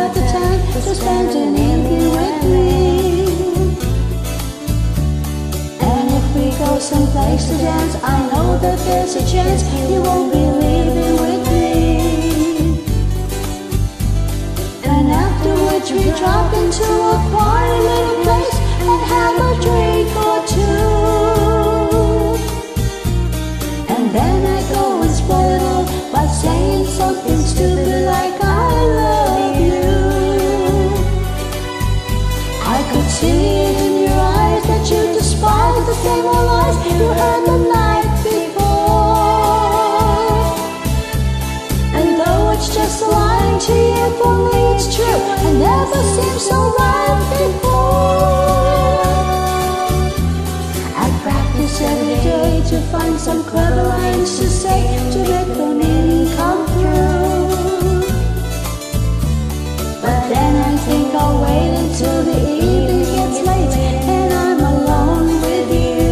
got the time to spend an evening with me. And if we go someplace to dance, I know that there's a chance you won't be leaving with me. And afterwards we drop into a quiet little place and have a drink or two. And then I go and spoil it all by saying something stupid like I love you. I could see it in your eyes that you despise the same old lies you heard the night before. And though it's just a line to you, for me it's true. I never seemed so right before. I practice every day to find some clever lines to say to make the meaning come through. But then I think I'll wait until the evening gets late and I'm alone with you.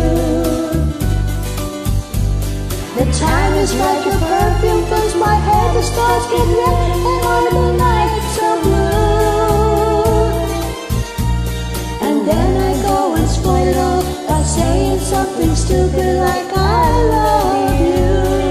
The time is right, your perfume fills my head, the stars get red and all the nights are blue. And then I go and spoil it all by saying something stupid like I love you.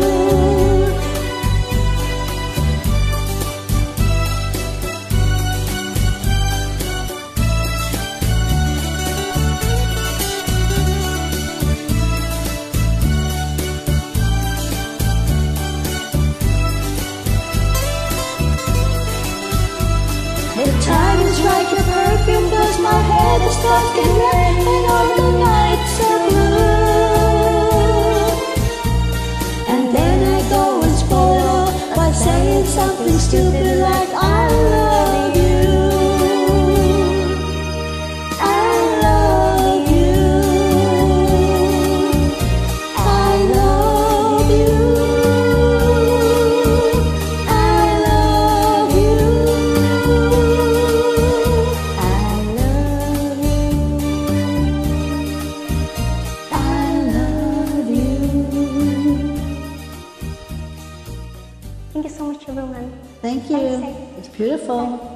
The time is right, your perfume fills my head, the stars get red and all the nights are blue. And then I go and spoil it all by saying something stupid like I love you. I love you. I love you. I love you. I love you. Thank you so much, everyone. Thank you. It's beautiful.